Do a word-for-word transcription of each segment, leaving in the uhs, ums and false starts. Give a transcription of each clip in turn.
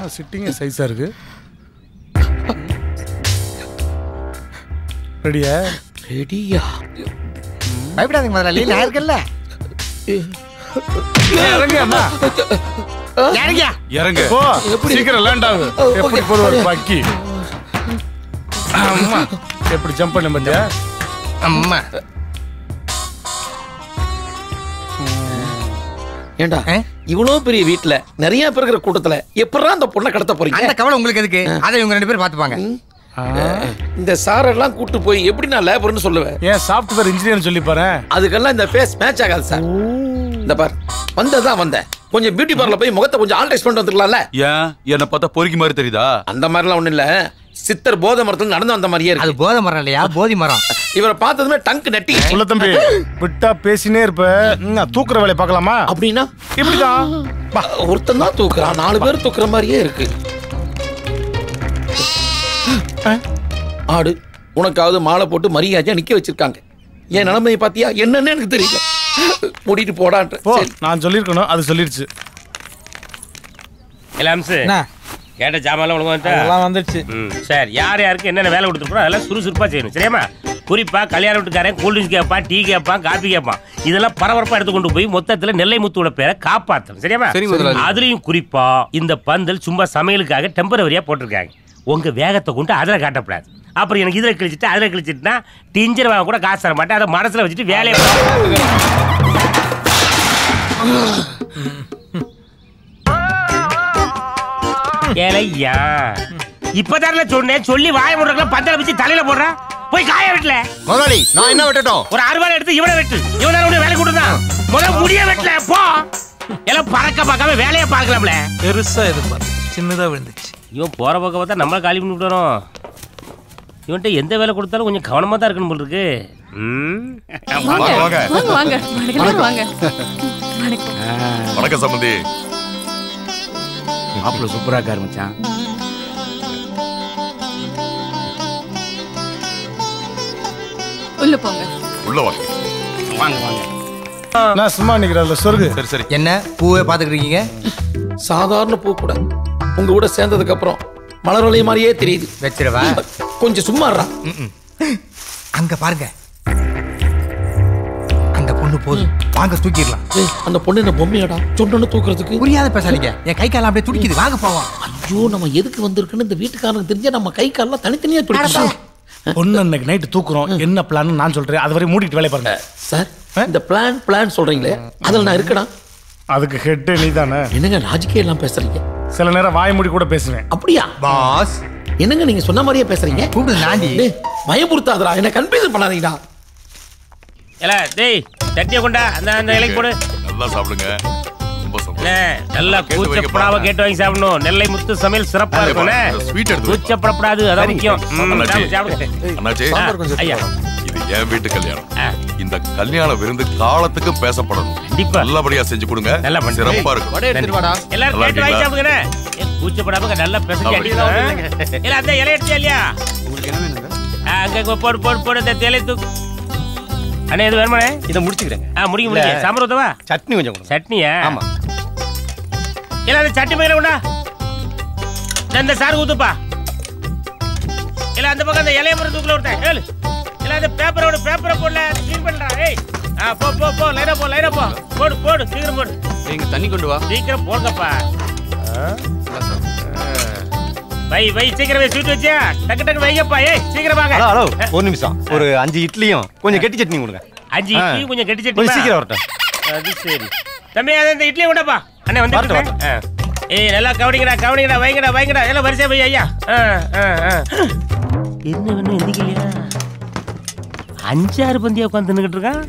Sitting சைஸா இருக்கு. ரெடியா? ரெடியா? பயப்படாதீங்க முதலாளி, நான் இருக்கேன்ல. இறங்க அண்ணா. இறங்க. இறங்க. போ. சீக்கிரம் லேண்ட் ஆகு. எப்படி போடுவாரு பாக்கி? அம்மா. எப்படி ஜம்ப் பண்ண பாத்தியா? அம்மா. ஏண்டா இவ்வளவு பெரிய வீட்டுல நிறைய பேர் இருக்கிற கூட்டத்துல எப்படா அந்த பொண்ணை கடத்த போறீங்க? அந்த கவலை உங்களுக்கு எதுக்கு? அதை இவங்க ரெண்டு பேரும் பாத்துப்பாங்க. இந்த சாரெல்லாம் கூட்டு போய் எப்படி நான் லேபர்னு சொல்லுவேன்? ஏன் சாஃப்ட்வேர் இன்ஜினியர் சொல்லி பாரு. அதுக்கெல்லாம் இந்த ஃபேஸ் மேட்ச் ஆகாது சார். இந்த பார் வந்ததான் வந்தேன். கொஞ்சம் பியூட்டி பார்லர் போய் முகத்தை கொஞ்சம் ஆல்ட்ரேட் பண்ணிட்டு வந்துடலாம்ல. ஏன் என்ன பார்த்தா பொறுக்கி மாதிரி தெரியுதா? அந்த மாதிரிலாம் ஒண்ணும் இல்ல. சித்தர் போதை மரத்துல நடந்து வந்த மாதிரியே இருக்கு. அது போதை மரம் இல்லையா, போதி மரம். இவரை பார்த்ததுமே டங்க் நெட்டி. உள்ள தம்பி விட்டா பேசினே இருப்ப. தூக்குற வேலையை பார்க்கலாமா? அப்படின்னா இப்படிதான் ஒருத்தன் தான் தூக்குறான், நாலு பேர் தூக்குற மாதிரியே இருக்கு. ஆடு உனக்காவது மாலை போட்டு மரியாதையா நிக்க வச்சிருக்காங்க. என் நிலைமையை பாத்தியா? என்னன்னு எனக்கு தெரியல. மூடிட்டு போடான்ற. நான் சொல்லிருக்கணும், அது சொல்லிருச்சு. கேட்ட ஜாமான் ஒழுங்கா வந்துருச்சு. சார் யார் யாருக்கு என்னென்ன வேலை கொடுத்துருக்கோம் அதெல்லாம் சுறுசுறுப்பா செய்யணும். சரியாமா? குறிப்பா கல்யாண வீட்டுக்காரன் கூல்ட்ரிங்க்ஸ் கேட்பான், டீ கேட்பான், காபி கேட்பான். இதெல்லாம் பரபரப்பா எடுத்து கொண்டு போய் மொத்தத்துல நெல்லை முத்தோட பேரை காப்பாற்றணும். சரியாமா? அதுலயும் குறிப்பா இந்த பந்தல் சும்மா சமையலுக்காக டெம்பரவரியா போட்டிருக்காங்க. உங்க வேகத்தை கொண்டு அதுல காட்டப்படாது. அப்புறம் எனக்கு இதுல கிழிச்சிட்டு அதுல கிழிச்சிட்டுனா டிஞ்சர் வாங்க கூட காசு தர மாட்டேன். அதை மனசுல வச்சுட்டு வேலையை ஏலையா இப்பதான சொன்னேன். சொல்லி வாய முடுறதுல பந்தல வச்சு தலையில போடுறேன். போய் காய வெட்டல முதலாளி. நான் என்ன வெட்டட்டும்? ஒரு அறுவாள் எடுத்து இவனை வெட்டு. இவனால வேலை கொடுத்தான். முதல்ல முடிய வெட்டல போ. எல்லாம் பறக்க பார்க்காம வேலையை பார்க்கலாம்ல. பெருசா எதிர்பார்த்து சின்னதா விழுந்துச்சு. இவன் போற பக்கம் பார்த்தா நம்மள காலி பண்ணி விட்டுறோம். இவன்ட்ட எந்த வேலை கொடுத்தாலும் கொஞ்சம் கவனமா தான் இருக்கணும் போல இருக்கு. வணக்கம் சம்பந்தி. மாப்பிள்ள சூப்பரா இருக்காரு மச்சான். உள்ள போங்க. உள்ள வாங்க. வாங்க வாங்க. நான் சும்மா நிக்கிறேன்ல சொர்கு. சரி சரி. என்ன பூவே பாத்துக்கிட்டு இருக்கீங்க? சாதாரண பூ கூட உங்க கூட சேர்ந்ததுக்கு அப்புறம் மலர் வளைய மாதிரியே தெரியுது. வச்சிரவா? கொஞ்சம் சும்மா இருடா. அங்க பாருங்க, அந்த பொண்ணு போதும், வாங்க தூக்கிடலாம். அந்த பொண்ணு என்ன பொம்மையாடா சொன்னு தூக்குறதுக்கு? புரியாத பேசாதீங்க, என் கை காலம் அப்படியே துடிக்குது. வாங்க போவோம். ஐயோ நம்ம எதுக்கு வந்திருக்குன்னு இந்த வீட்டுக்காரனுக்கு தெரிஞ்சா நம்ம கை கால்லாம் தனித்தனியா துடிக்கும். பொண்ணு அன்னைக்கு நைட்டு தூக்குறோம். என்ன பிளான் நான் சொல்றேன், அது வரை மூடிட்டு வேலையை பாருங்க. சார் இந்த பிளான் பிளான் சொல்றீங்களே அதில் நான் இருக்கடா. அதுக்கு ஹெட் நீ தானே. என்னங்க ராஜ்கீய எல்லாம் பேசுறீங்க? சில நேரம் வாய் மூடி கூட பேசுவேன். அப்படியா பாஸ்? என்னங்க நீங்க சொன்ன மாதிரியே பேசுறீங்க. கூப்பிடு நாண்டி. பயமுறுத்தாதடா, என்ன கன்ஃபியூஸ் பண்ணாதீங்கடா. ஏல டேய் சட்டியை கொண்டா, அந்த அந்த இலைக்கு போடு. நல்லா சாப்பிடுங்க. ரொம்ப சந்தோஷம். நல்லா கூச்சப்படாம கேட்டு வாங்கி சாப்பிடணும். நெல்லை முத்து சமையல் சிறப்பா இருக்கும்னே. ஸ்வீட் எடுத்து கூச்சப்படக்கூடாது, அதான் முக்கியம். அண்ணாச்சி, ஐயா இது என் வீட்டு கல்யாணம். இந்த கல்யாண விருந்து காலத்துக்கும் பேசப்படணும். கண்டிப்பா நல்லபடியா செஞ்சு கொடுங்க. சிறப்பா இருக்கும். எல்லாரும் கேட்டு வாங்கி சாப்பிடுங்க. கூச்சப்படாம நல்லா பேசி அடிக்கணும். இல்ல அந்த இலை எடுத்து இல்லையா? உங்களுக்கு என்ன வேணுங்க? அங்க போடு போடு போடு அந்த இலை தூக்கு. அண்ணே இது வேணுமானே? இதை முடிச்சுக்கிறேங்க. ஆ முடிக்க முடிக்க. சாம்பார் ஊத்தவா? சட்னி கொஞ்சம் கொடுங்க. சட்னியா? ஆமா. இல்ல அந்த சட்னி மேல உண்டா? இந்த சாறு ஊத்துப்பா. இல்ல அந்த பக்கம் அந்த இலைய மரம் தூக்குல விட்டேன். ஏழு. இல்ல அந்த பேப்பரோட பேப்பரை போடல, க்ளீன் பண்றா. ஏய் ஆ போ போ போ லைனா போ லைனா போ. போடு போடு சீக்கிரம் போடு. நீங்க தண்ணி கொண்டு வா. சீக்கிரம் போங்கப்பா. வை வை சீக்கிரம் ஸ்வீட் வச்சியா? டக்கு டக்கு வைங்கப்பா. ஏய் சீக்கிரம் வாங்க. ஹலோ ஹலோ ஒரு நிமிஷம். ஒரு அஞ்சு இட்லியும் கொஞ்சம் கெட்டி சட்னி கொடுங்க. அஞ்சு இட்லியும் கொஞ்சம் கெட்டி சட்னி. கொஞ்சம் சீக்கிரம் வரட்டும். அது சரி. தம்பி அத இந்த இட்லியை கொண்டப்பா. அண்ணே வந்துட்டேன். ஏய் நல்லா கவனிங்கடா கவனிங்கடா வைங்கடா வைங்கடா. எல்லாம் வரிசையா போய் ஐயா. என்ன வேணும் எந்திக்கலையா? அஞ்சாறு பந்தியா உட்காந்து நின்னுட்டு இருக்கான்.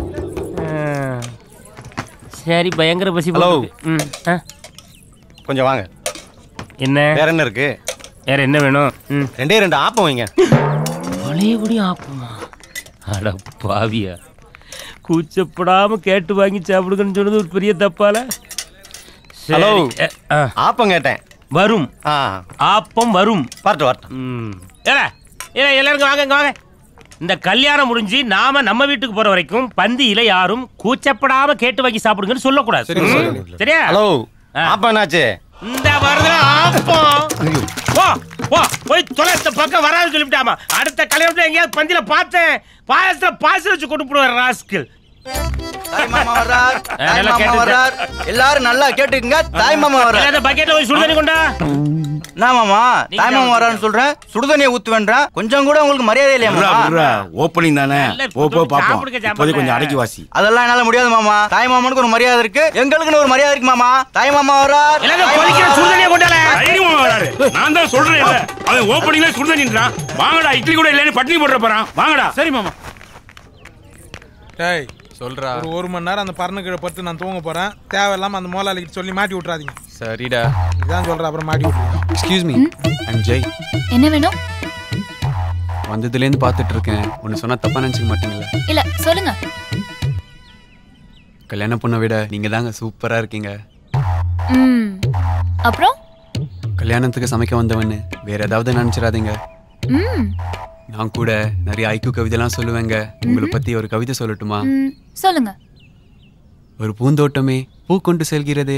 சரி பயங்கர பசி. ஹலோ கொஞ்சம் வாங்க. என்ன வேற என்ன இருக்கு? வேற என்ன வேணும்? ரெண்டே ரெண்டு ஆப்பம் வைங்க. பழையபடி ஆப்பமா? அட பாவியா, கூச்சப்படாம கேட்டு வாங்கி சாப்பிடுங்கன்னு சொன்னது ஒரு பெரிய தப்பால. ஹலோ ஆப்பம் கேட்டேன். வரும். ஆப்பம் வரும். பார்த்து வரட்டும். எல்லாருக்கும் வாங்க வாங்க. இந்த கல்யாணம் முடிஞ்சு நாம நம்ம வீட்டுக்கு போற வரைக்கும் பந்தியில யாரும் கூச்சப்படாம கேட்டு வாங்கி சாப்பிடுங்கன்னு சொல்லக்கூடாது. சரியா? ஹலோ ஆப்பம் என்னாச்சு? இந்த வருதுல ஆப்பம். போ போ போய் தொலைத்த பக்கம் வராது சொல்லிவிட்டாமா. அடுத்த கல்யாணத்துல எங்கேயாவது பந்தில பார்த்தேன் பாயசத்துல பாயசம் வச்சு கொண்டு போடுவார் ராஸ்கல். தாய் மாமா வர்றார், தாய் மாமா வர்றார். எல்லாரும் நல்லா கேட்டுக்குங்க. தாய் மாமா வர்றார். அந்த பக்கெட்ல போய் சுடுதண்ணி கொண்டா. நான் மாமா தாய் மாமா வர்றாருன்னு சொல்றேன், சுடுதண்ணியை ஊத்துவேன்றேன். கொஞ்சம் கூட உங்களுக்கு மரியாதை இல்லையா மாமா? ஓப்பனிங் தானே, போ போ பாப்போம். இப்போதைக்கு கொஞ்சம் அடக்கி வாசி. அதெல்லாம் என்னால முடியாது மாமா. தாய் மாமனுக்கு ஒரு மரியாதை இருக்கு, எங்களுக்குன்னு ஒரு மரியாதை இருக்கு மாமா. தாய் மாமா வர்றார். எல்லாரும் கொதிக்கிற சுடுதண்ணியை கொண்டால. தாய் மாமா வர்றாரு. நான் தான் சொல்றேன் இல்ல, அவன் ஓப்பனிங்ல சுடுதண்ணின்றான். வாங்கடா, இட்லி கூட இல்லன்னு பட்டினி போடுற போறான். வாங்கடா. சரி மாமா. டேய் சொல்றா, ஒரு ஒரு மணி நேரம் அந்த பறனு கீழே படுத்து நான் தூங்க போறேன். தேவையில்லாம அந்த மோலாளிக்கு சொல்லி மாட்டி விட்டுறாதீங்க. சரிடா. இதான் சொல்றேன், அப்புறம் மாட்டி விட்டுருங்க. Excuse me, I'm Jai. என்ன வேணும்? வந்ததுலேருந்து பார்த்துட்டு இருக்கேன். ஒன்று சொன்னா தப்பா நினைச்சுக்க மாட்டீங்களா? இல்ல சொல்லுங்க. கல்யாண பொண்ணை விட நீங்க தாங்க சூப்பரா இருக்கீங்க. ம். அப்புறம் கல்யாணத்துக்கு சமைக்க வந்தவன்னு வேற ஏதாவது நினைச்சிடாதீங்க. ம். நான் கூட நிறைய ஐக்கு கவிதைலாம் சொல்லுவேங்க. உங்களை பத்தி ஒரு கவிதை சொல்லட்டுமா? சொல்லுங்க. ஒரு பூந்தோட்டமே பூ கொண்டு செல்கிறதே.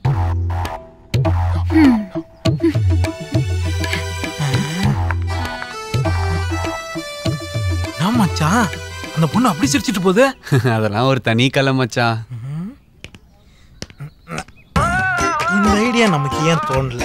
நான் மச்சான் அந்த பொண்ணு அப்படி சிரிச்சிட்டு போகுது. அதெல்லாம் ஒரு தனி கலை மச்சான். இந்த ஐடியா நமக்கு ஏன் தோணல?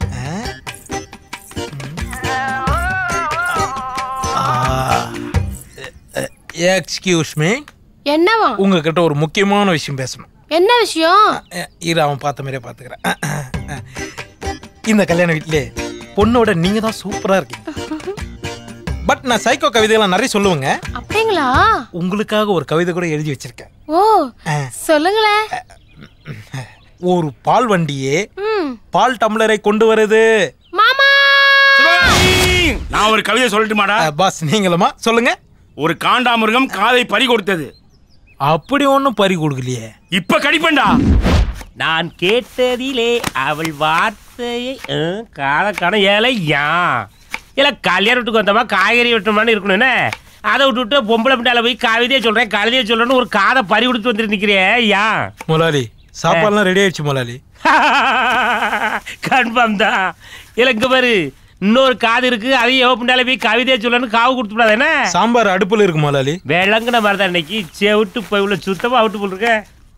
Excuse me. என்னவா? உங்ககிட்ட ஒரு முக்கியமான விஷயம் பேசணும். என்ன விஷயம்? இரு, அவன் பார்த்த மாதிரியே பார்த்துக்கிறேன். இந்த கல்யாண வீட்டிலே பொண்ணோட நீங்க தான் சூப்பரா இருக்கீங்க. பட் நான் சைக்கோ கவிதையெல்லாம் நிறைய சொல்லுவேங்க. அப்படிங்களா? உங்களுக்காக ஒரு கவிதை கூட எழுதி வச்சிருக்கேன். ஓ சொல்லுங்களேன். ஒரு பால் வண்டியே பால் டம்ளரை கொண்டு வருது. மாமா நான் ஒரு கவிதை சொல்லட்டுமாடா? பாஸ் நீங்களுமா? சொல்லுங்க. ஒரு காண்டாமிருகம் காதை பறி கொடுத்தது. அப்படி ஒன்னும் பறி கொடுக்கலையே. இப்ப கடிப்பண்டா. நான் கேட்டதிலே அவள் வார்த்தையை காத கண ஏலையா இல்ல கல்யாண வீட்டுக்கு வந்தமா காய்கறி வெட்டமான்னு இருக்கணும். அதை விட்டுவிட்டு பொம்பளை பிண்டால போய் கவிதையை சொல்றேன் கவிதையை சொல்றேன்னு ஒரு காதை பறி கொடுத்து வந்துட்டு நிக்கிறேன். யா முதலாளி சாப்பாடுலாம் ரெடி ஆயிடுச்சு முதலாளி. கன்ஃபார்ம் தான். இல்ல இங்க பாரு, இன்னொரு காது இருக்கு, அதையும் எவ பிண்டால போய் கவிதையை சொல்லன்னு காவு கொடுத்து விடாது. என்ன சாம்பார் அடுப்புல இருக்கு முதலாளி. விளங்குன மாதிரி தான் இன்னைக்கு செவிட்டு போய் உள்ள சுத்தமா அவுட்டு போல் இருக்க.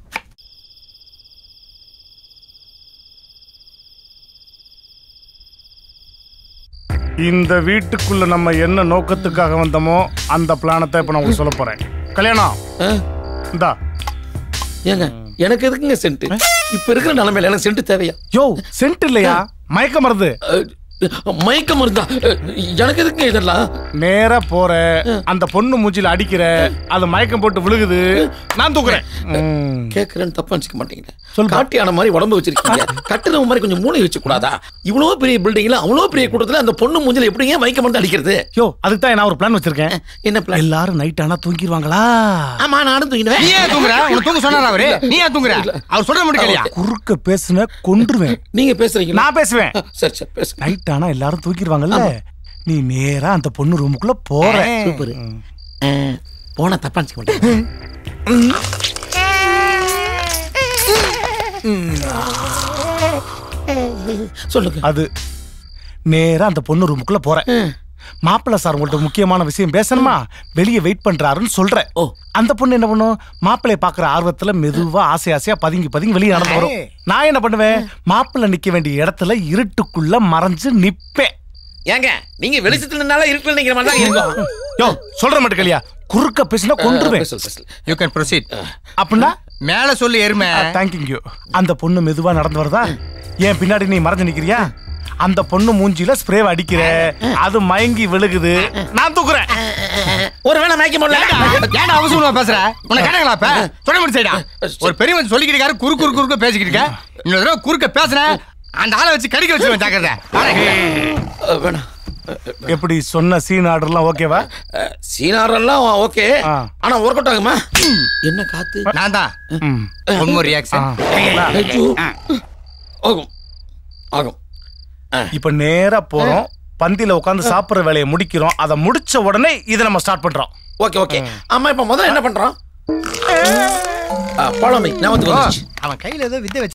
இந்த வீட்டுக்குள்ள நம்ம என்ன நோக்கத்துக்காக வந்தோமோ அந்த பிளானத்தை இப்ப நான் உங்களுக்கு சொல்ல போறேன். கல்யாணம் இந்தா. ஏங்க எனக்கு எதுக்குங்க சென்ட்? இப்ப இருக்கிற நிலைமையில எனக்கு சென்ட் தேவையா? யோ சென்ட் இல்லையா, மயக்க மருந்து. மயக்க மருந்தா? எனக்கு எதுக்கு இதெல்லாம்? நேரா போற அந்த பொண்ணு மூஞ்சில அடிக்கிற, அது மயக்கம் போட்டு விழுகுது, நான் தூக்குறேன். கேக்குறேன்னு தப்பா நினைச்சுக்க மாட்டீங்க. காட்டியான மாதிரி உடம்பு வச்சிருக்கீங்க, கட்டுற மாதிரி கொஞ்சம் மூளை வச்சு கூடாதா? இவ்வளவு பெரிய பில்டிங்ல அவ்வளவு பெரிய கூட்டத்துல அந்த பொண்ணு மூஞ்சில எப்படி ஏன் மயக்க மருந்து அடிக்கிறது? யோ அதுக்கு தான் நான் ஒரு பிளான் வச்சிருக்கேன். என்ன பிளான்? எல்லாரும் நைட் ஆனா தூங்கிடுவாங்களா? ஆமா நானும் தூங்கிடுவேன். நீ ஏன் தூங்குற? உனக்கு தூங்க சொன்னாரா அவரு? நீ ஏன் தூங்குற? அவர் சொல்ற மட்டும் கேளியா? குறுக்க பேசுன கொன்றுவேன். நீங்க பேசுறீங்க, நான் பேசுவேன். சரி சரி பேசு. நைட் ஆனா எல்லாரும் தூங்கிடுவாங்கல்ல, நீ நேரா அந்த பொண்ணு ரூமுக்குள்ள போற. சூப்பர். போனா தப்பா நினைச்சுக்க மாட்டேன். சொல்லுங்க. அது நேரா அந்த பொண்ணு ரூமுக்குள்ள போற. மாப்பிள்ள சார் உங்கள்ட்ட முக்கியமான விஷயம் பேசணுமா, வெளியே வெயிட் பண்றாருன்னு சொல்ற. அந்த பொண்ணு என்ன பண்ணும், மாப்பிள்ளைய பாக்குற ஆர்வத்துல மெதுவா ஆசை ஆசையா பதுங்கி பதுங்கி வெளியே நடந்து வரும். நான் என்ன பண்ணுவேன், மாப்பிள்ள நிக்க வேண்டிய இடத்துல இருட்டுக்குள்ள மறைஞ்சு நிப்பேன். ஏங்க நீங்க வெளிச்சத்துல நின்னால இருட்டுல நிக்கிற மாதிரி தான் இருக்கும். யோ சொல்ற மட்டும் கலியா, குறுக்க பேசினா கொன்றுவேன். You can proceed. அப்படின்னா மேல சொல்லி எருமை. Thank you you. அந்த பொண்ணு மெதுவா நடந்து வரதா, ஏன் பின்னாடி நீ மறைஞ்சு நிக்கிறியா? அந்த பொண்ணு மூஞ்சில ஸ்ப்ரே அடிக்கிற, அது மயங்கி விழுகுது, நான் தூக்குறேன். ஒருவேளை மயக்க முடியல. ஏன்டா அவசரமா பேசுற? உன்னை கேட்டாங்களா? இப்ப சொல்ல முடிச்சா? ஒரு பெரியவன் சொல்லிக்கிட்டு இருக்காரு, குறு குறு குறுக்க பேசிக்கிட்டு இருக்க. இன்னொரு தடவை குறுக்க பேசுறேன், அந்த ஆளை வச்சு கடிக்க வச்சிருவேன். ஜாக்கிரதை. வேணாம். எப்படி சொன்ன சீன் ஆர்டர்லாம் ஓகேவா? சீன் ஆர்டர்லாம் ஓகே, ஆனா ஒர்க் அவுட் ஆகுமா? என்ன காத்து? நான் தான் ஒன் மோர் ரியாக்ஷன். ஆகும் ஆகும். இப்ப நேரா போறோம், பந்தில உட்கார்ந்து சாப்பிடுற வேலையை முடிக்கிறோம். அதை முடிச்ச உடனே இதை நம்ம ஸ்டார்ட் பண்றோம். Okay okay. ஆமா, இப்ப முதல்ல என்ன பண்றோம்? Follow me. நான் வந்து அவன் கையில ஏதோ வித்தை